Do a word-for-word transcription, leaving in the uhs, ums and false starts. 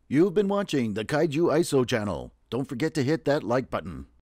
You've been watching the Kaijuiso channel. Don't forget to hit that like button.